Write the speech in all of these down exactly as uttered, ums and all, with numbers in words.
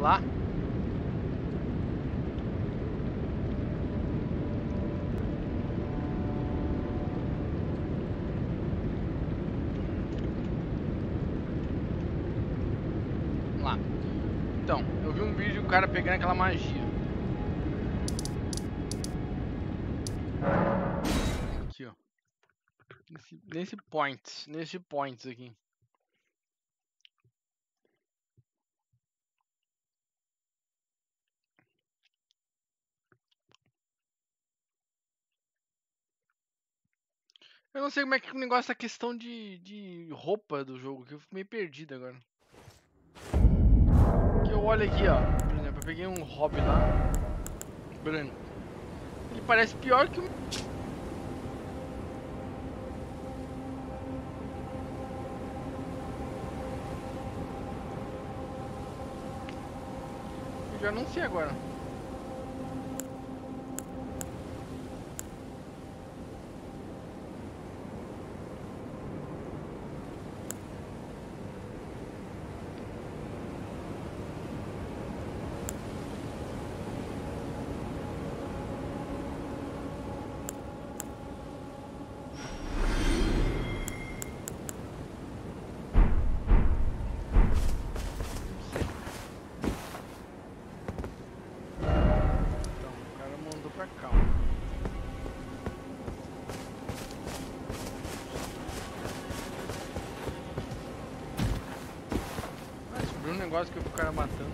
lá. Vamos lá. Então, eu vi um vídeo do cara pegando aquela magia. Aqui, ó. Nesse, nesse point, nesse point aqui. Eu não sei como é que o negócio da questão de, de roupa do jogo, que eu fico meio perdido agora. Que eu olho aqui, ó. Por exemplo, eu peguei um hobby lá, branco. Ele parece pior que o. Eu já não sei agora. Um negócio que eu vi o cara matando.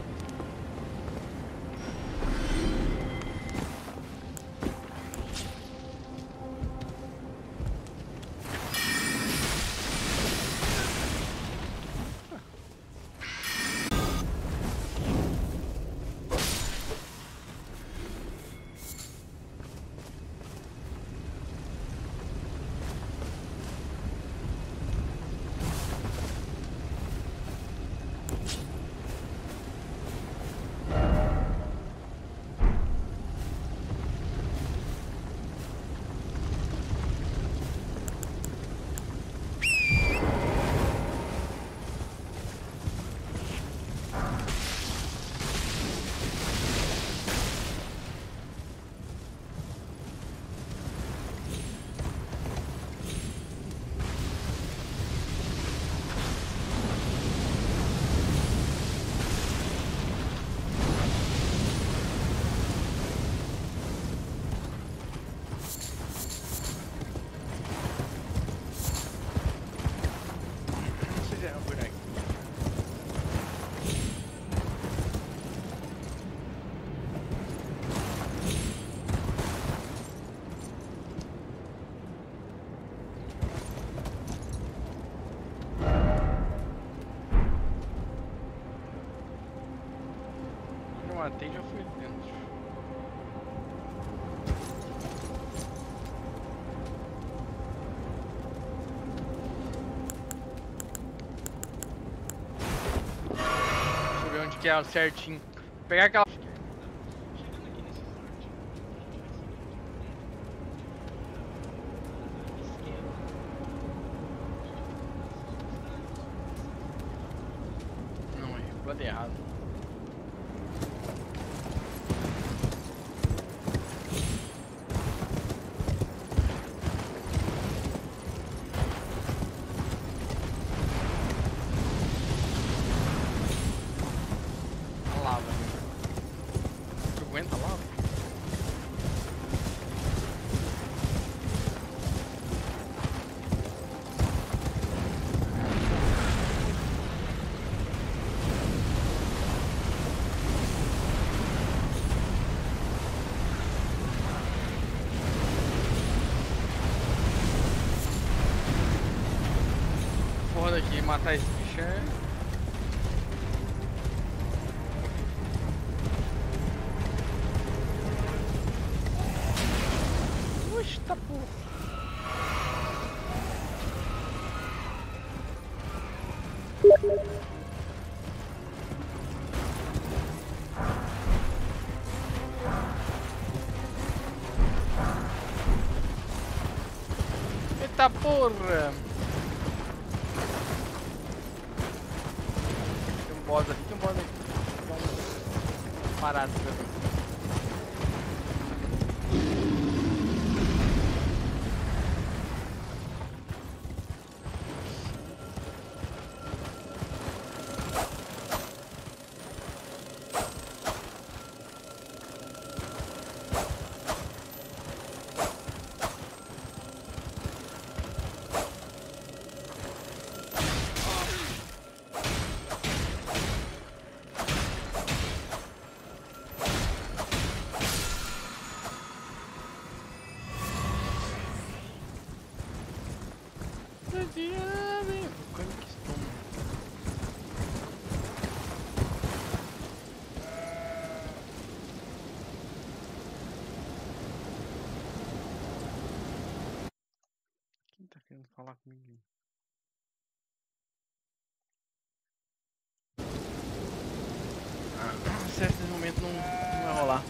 Matei e já fui dentro. Deixa eu ver onde que é certinho. Vou pegar aquela. Não, é pro lado errado. Aguenta lá. Porra daqui, matar esse bicho é. Tá porra. Eita porra. Tem um boss aqui, tem um boss aqui. Vamos. parado, velho. Quem tá querendo falar comigo? Ah, certo, nesse momento não, não vai rolar.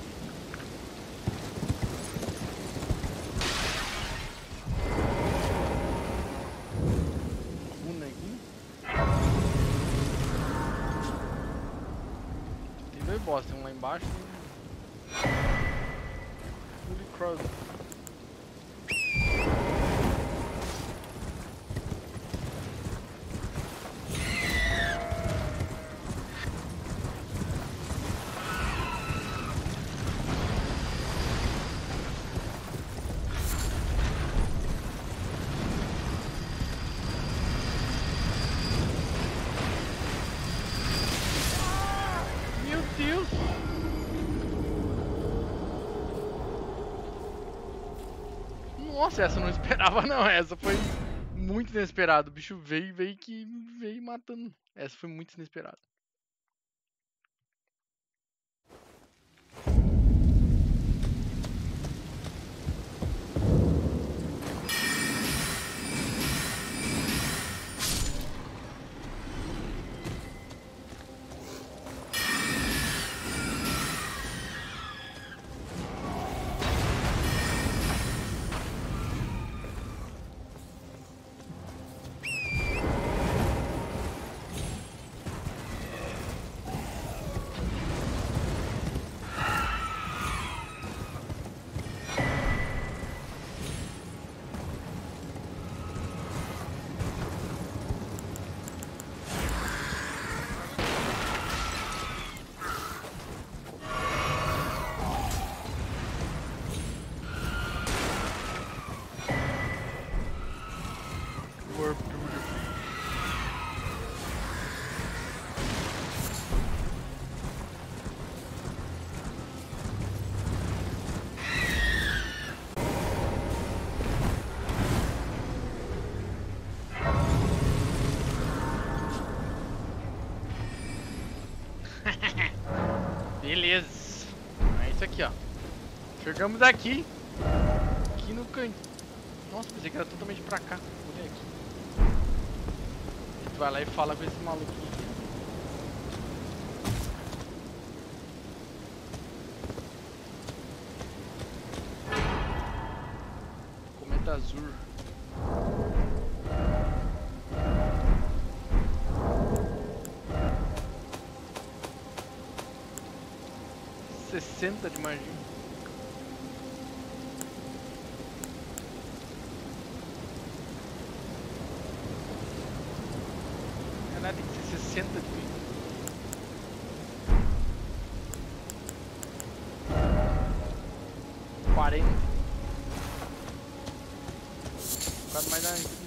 Runa aqui. Tem dois boss, tem um lá embaixo e um... Holy Cross. Meu Deus! Nossa, essa eu não esperava não, essa foi muito inesperado. O bicho veio, veio que veio matando. Essa foi muito inesperada. Beleza. É isso aqui, ó. Chegamos aqui. Aqui no canto. Nossa, pensei que era totalmente pra cá. Olha aqui. Tu vai lá e fala com esse maluquinho aqui. Cometa azul. sessenta de magia. Caralho, tem que ser sessenta de vida. quarenta. Quase mais nada.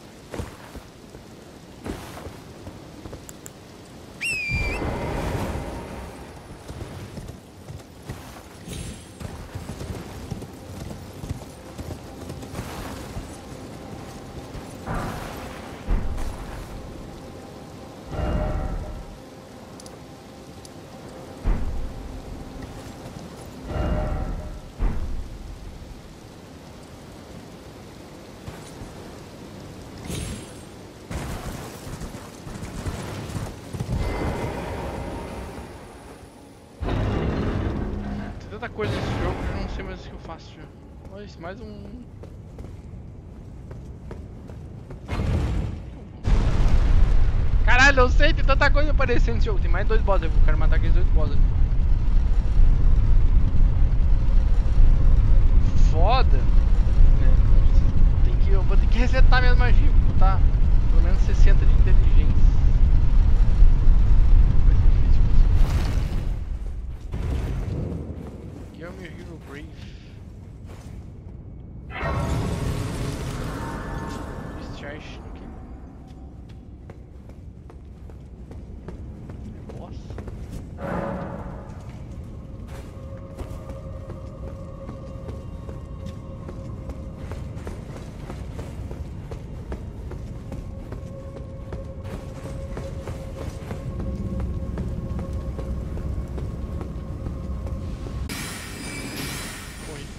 Tanta coisa nesse jogo que eu não sei mais o que eu faço já. Olha isso, mais um... Caralho, eu sei, tem tanta coisa aparecendo nesse jogo. Tem mais dois bosses, eu quero matar aqueles dois bosses ali. foda, né? Tem que, eu vou ter que resetar minha magia, vou botar pelo menos sessenta de inteligência. Vai ser difícil conseguir. Aqui é o meu Hero Brave. Discharge no quê? É boss? Foi.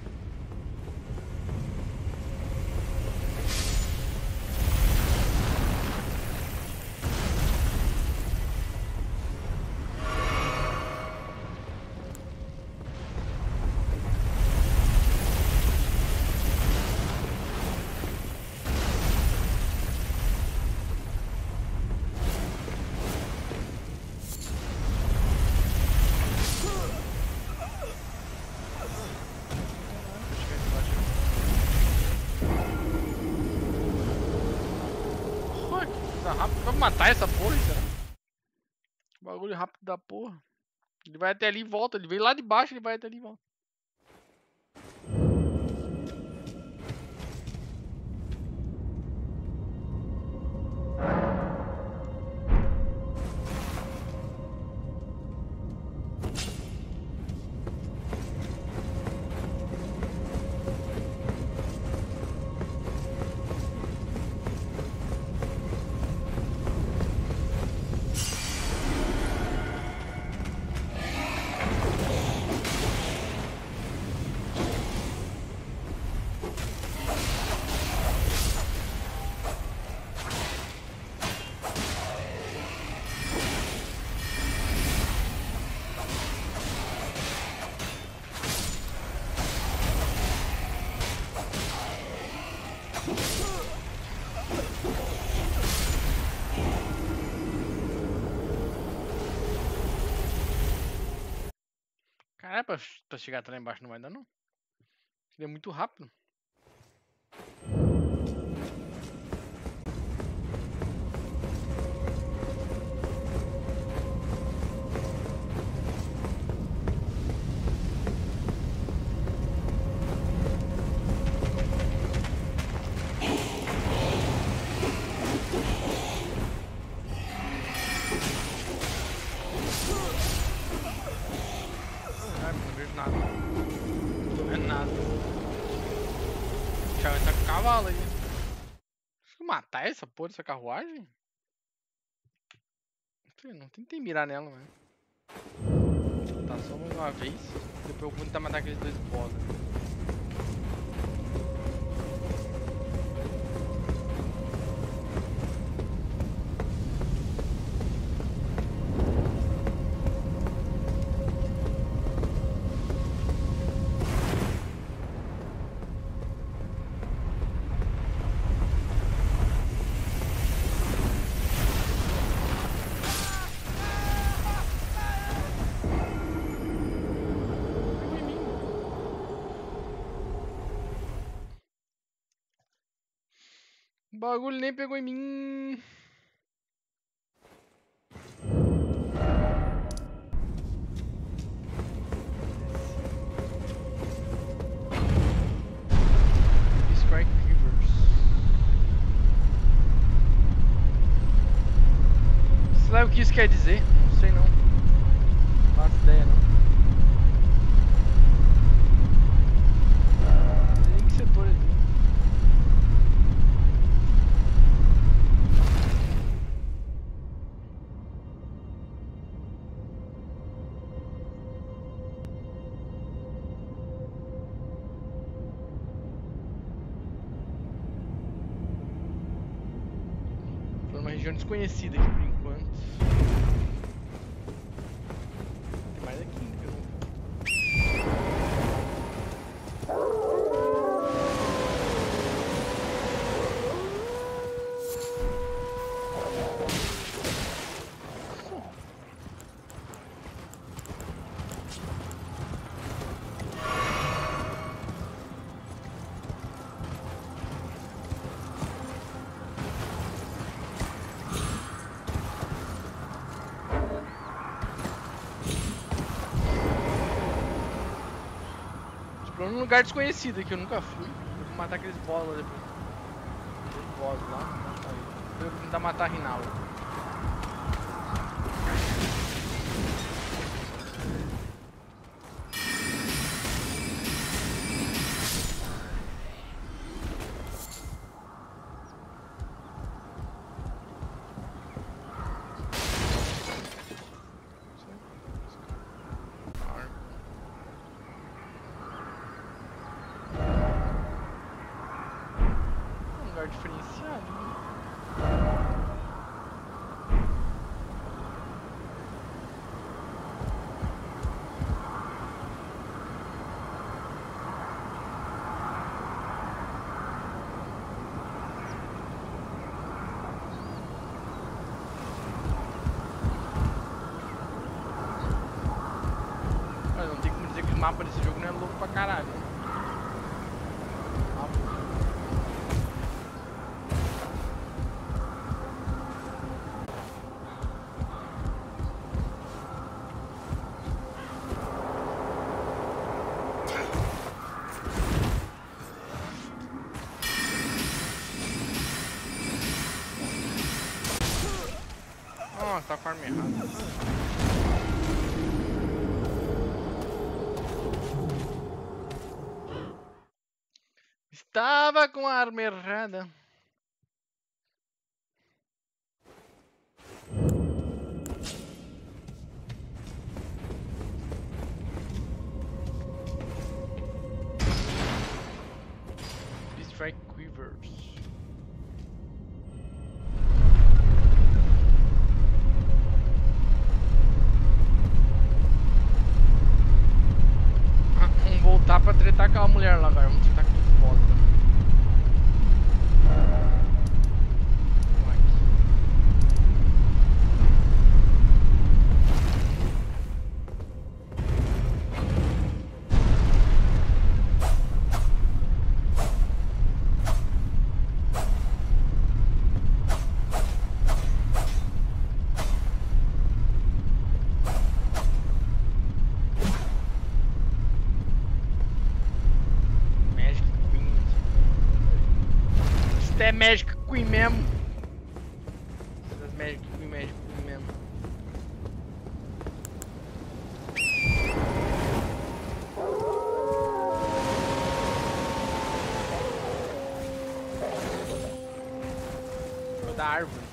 Rápido, vai matar essa porra, será? Bagulho rápido da porra. Ele vai até ali e volta. Ele veio lá de baixo, ele vai até ali e volta. Caralho, pra, pra chegar até lá embaixo não vai dar não. Ele é muito rápido. Caralho, não vejo nada. Não é nada. Já vai estar com o cavalo aí. Acho que matar essa porra dessa carruagem? Não tentei mirar nela, mano. Tá só mais uma vez. Depois eu vou tentar matar aqueles dois boss. O bagulho nem pegou em mim. Strike Rivers. Você sabe o que isso quer dizer? Não sei não. Não faço ideia não. Não sei nem que setor é esse. Uma região desconhecida aqui por enquanto. Tem mais aqui ainda que eu não Pra um lugar desconhecido que eu nunca fui. Eu vou matar aqueles boss lá depois. Aqueles boss lá, vou matar eles. Eu vou tentar matar a Rinaldo. Diferenciado, né? Mas não tem como dizer que o mapa desse jogo não é louco pra caralho, né? Nossa, tá com a arma errada. Estava com a arma errada. Strike Quivers. Vamos voltar pra tretar com aquela mulher lá, velho. Vamos tretar com os boss, né? Vamos aqui. É Magic Queen mesmo. Das Magic Queen, Magic Queen mesmo. Vou da árvore.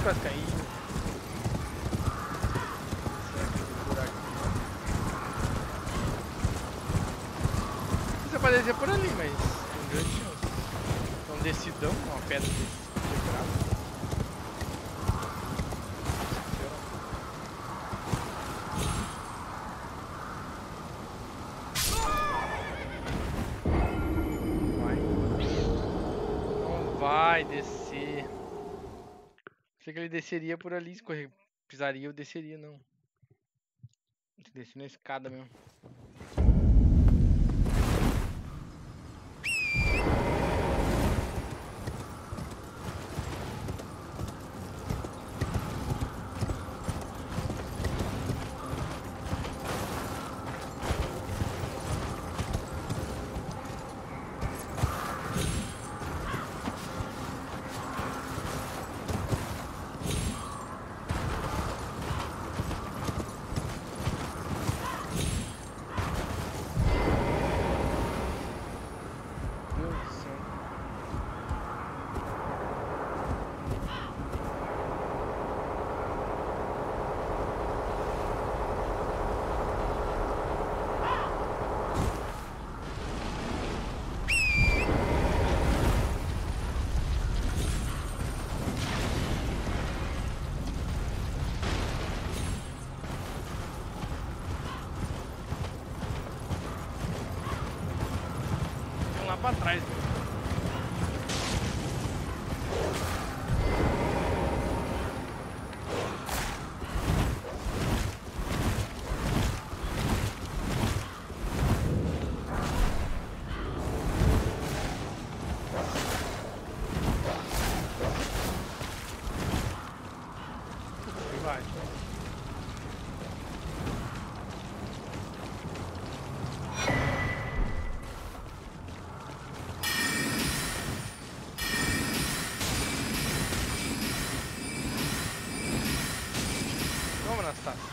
quase caí. Você pode descer por ali, mas tem grande chance. É um decidão, uma pedra desse. Vai descer. Sei que ele desceria por ali, escorrer. Pisaria, eu desceria, não. Descer na escada mesmo. Pra trás, meu. Vai. Vamos, Anastácio.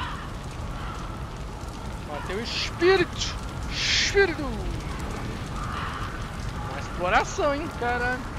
Tem o espírito! Espírito! Exploração, hein? Caralho.